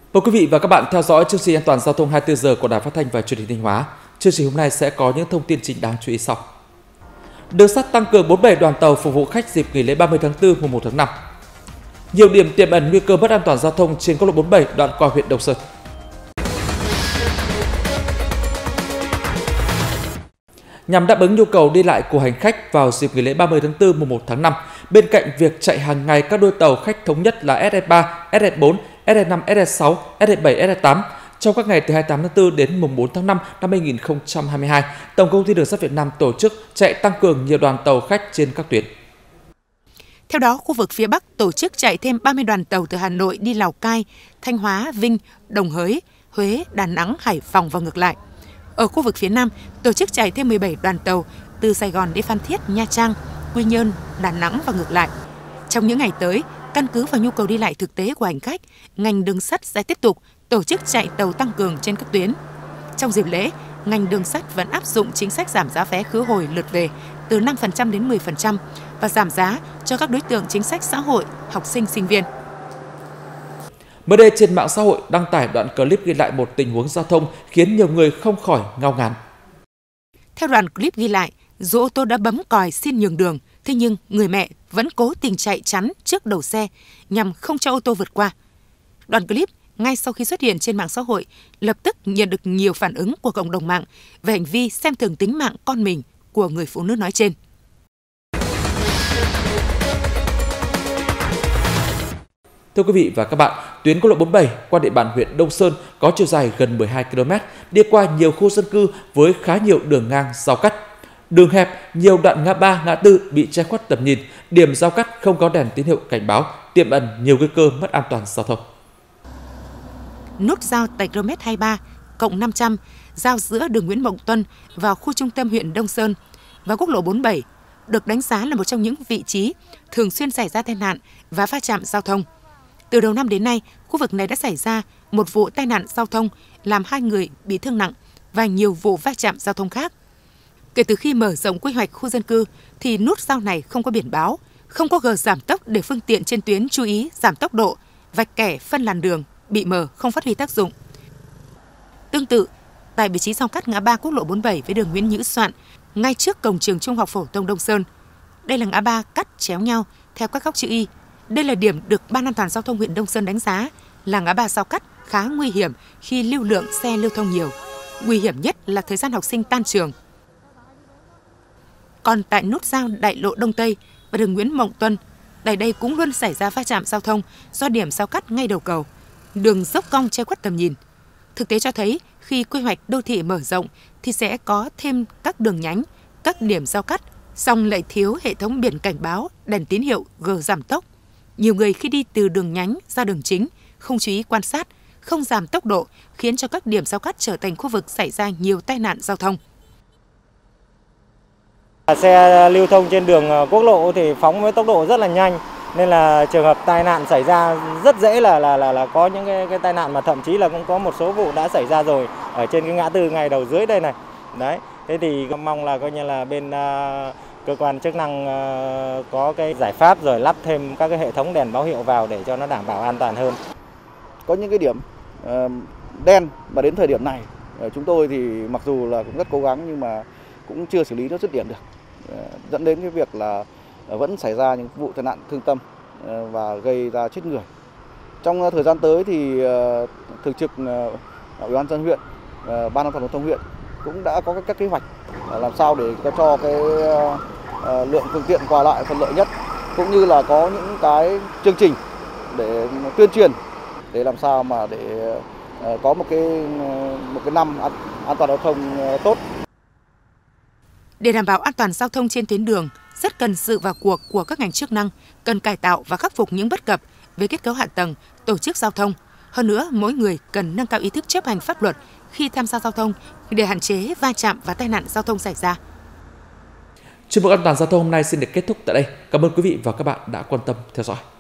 Mời quý vị và các bạn theo dõi chương trình An toàn giao thông 24 giờ của Đài Phát thanh và Truyền hình Thanh Hóa. Chương trình hôm nay sẽ có những thông tin chính đáng chú ý sau. Đường sắt tăng cường 47 đoàn tàu phục vụ khách dịp nghỉ lễ 30 tháng 4 mùng 1 tháng 5. Nhiều điểm tiềm ẩn nguy cơ mất an toàn giao thông trên quốc lộ 47 đoạn qua huyện Đông Sơn. Nhằm đáp ứng nhu cầu đi lại của hành khách vào dịp nghỉ lễ 30 tháng 4 mùng 1 tháng 5, bên cạnh việc chạy hàng ngày các đôi tàu khách thống nhất là SE3, SE4, SE5, SE6, SE7, SE8 trong các ngày từ 28 tháng 4 đến mùng 4 tháng 5 năm 2022, Tổng công ty Đường sắt Việt Nam tổ chức chạy tăng cường nhiều đoàn tàu khách trên các tuyến. Theo đó, khu vực phía Bắc tổ chức chạy thêm 30 đoàn tàu từ Hà Nội đi Lào Cai, Thanh Hóa, Vinh, Đồng Hới, Huế, Đà Nẵng, Hải Phòng và ngược lại. Ở khu vực phía Nam, tổ chức chạy thêm 17 đoàn tàu từ Sài Gòn đến Phan Thiết, Nha Trang, Quy Nhơn, Đà Nẵng và ngược lại. Trong những ngày tới, căn cứ vào nhu cầu đi lại thực tế của hành khách, ngành đường sắt sẽ tiếp tục tổ chức chạy tàu tăng cường trên các tuyến. Trong dịp lễ, ngành đường sắt vẫn áp dụng chính sách giảm giá vé khứ hồi lượt về từ 5% đến 10% và giảm giá cho các đối tượng chính sách xã hội, học sinh, sinh viên. Mới đây trên mạng xã hội đăng tải đoạn clip ghi lại một tình huống giao thông khiến nhiều người không khỏi ngao ngán. Theo đoạn clip ghi lại, dù ô tô đã bấm còi xin nhường đường, thế nhưng người mẹ vẫn cố tình chạy chắn trước đầu xe nhằm không cho ô tô vượt qua. Đoạn clip ngay sau khi xuất hiện trên mạng xã hội lập tức nhận được nhiều phản ứng của cộng đồng mạng về hành vi xem thường tính mạng con mình của người phụ nữ nói trên. Thưa quý vị và các bạn, tuyến quốc lộ 47 qua địa bàn huyện Đông Sơn có chiều dài gần 12 km, đi qua nhiều khu dân cư với khá nhiều đường ngang giao cắt. Đường hẹp, nhiều đoạn ngã ba, ngã tư bị che khuất tầm nhìn, điểm giao cắt không có đèn tín hiệu cảnh báo, tiềm ẩn nhiều nguy cơ mất an toàn giao thông. Nút giao tại km 23+500 giao giữa đường Nguyễn Mộng Tuân vào khu trung tâm huyện Đông Sơn và quốc lộ 47 được đánh giá là một trong những vị trí thường xuyên xảy ra tai nạn và va chạm giao thông. Từ đầu năm đến nay, khu vực này đã xảy ra một vụ tai nạn giao thông làm 2 người bị thương nặng và nhiều vụ va chạm giao thông khác. Kể từ khi mở rộng quy hoạch khu dân cư thì nút giao này không có biển báo, không có gờ giảm tốc để phương tiện trên tuyến chú ý giảm tốc độ, vạch kẻ phân làn đường bị mờ không phát huy tác dụng. Tương tự, tại vị trí giao cắt ngã ba quốc lộ 47 với đường Nguyễn Nhữ Soạn, ngay trước cổng trường Trung học phổ thông Đông Sơn. Đây là ngã ba cắt chéo nhau theo các góc chữ Y. Đây là điểm được Ban An toàn giao thông huyện Đông Sơn đánh giá là ngã ba giao cắt khá nguy hiểm khi lưu lượng xe lưu thông nhiều. Nguy hiểm nhất là thời gian học sinh tan trường. Còn tại nút giao đại lộ Đông Tây và đường Nguyễn Mộng Tuân, tại đây cũng luôn xảy ra va chạm giao thông do điểm giao cắt ngay đầu cầu. Đường dốc cong che khuất tầm nhìn. Thực tế cho thấy khi quy hoạch đô thị mở rộng thì sẽ có thêm các đường nhánh, các điểm giao cắt, song lại thiếu hệ thống biển cảnh báo, đèn tín hiệu, gờ giảm tốc. Nhiều người khi đi từ đường nhánh ra đường chính không chú ý quan sát, không giảm tốc độ khiến cho các điểm giao cắt trở thành khu vực xảy ra nhiều tai nạn giao thông. Xe lưu thông trên đường quốc lộ thì phóng với tốc độ rất là nhanh nên là trường hợp tai nạn xảy ra rất dễ là có những cái tai nạn mà thậm chí là cũng có một số vụ đã xảy ra rồi ở trên cái ngã tư ngay đầu dưới đây này. Đấy, thế thì mong là coi như là bên cơ quan chức năng có cái giải pháp rồi lắp thêm các cái hệ thống đèn báo hiệu vào để cho nó đảm bảo an toàn hơn. Có những cái điểm đen mà đến thời điểm này chúng tôi thì mặc dù là cũng rất cố gắng nhưng mà cũng chưa xử lý nó dứt điểm được, dẫn đến cái việc là vẫn xảy ra những vụ tai nạn thương tâm và gây ra chết người. Trong thời gian tới thì thường trực Ủy ban nhân dân huyện, Ban An toàn giao thông huyện cũng đã có các kế hoạch làm sao để cho cái lượng phương tiện qua lại thuận lợi nhất, cũng như là có những cái chương trình để tuyên truyền để làm sao mà để có một cái năm an toàn giao thông tốt. Để đảm bảo an toàn giao thông trên tuyến đường, rất cần sự vào cuộc của các ngành chức năng, cần cải tạo và khắc phục những bất cập về kết cấu hạ tầng, tổ chức giao thông. Hơn nữa, mỗi người cần nâng cao ý thức chấp hành pháp luật khi tham gia giao thông để hạn chế va chạm và tai nạn giao thông xảy ra. Chuyên mục an toàn giao thông hôm nay xin được kết thúc tại đây. Cảm ơn quý vị và các bạn đã quan tâm theo dõi.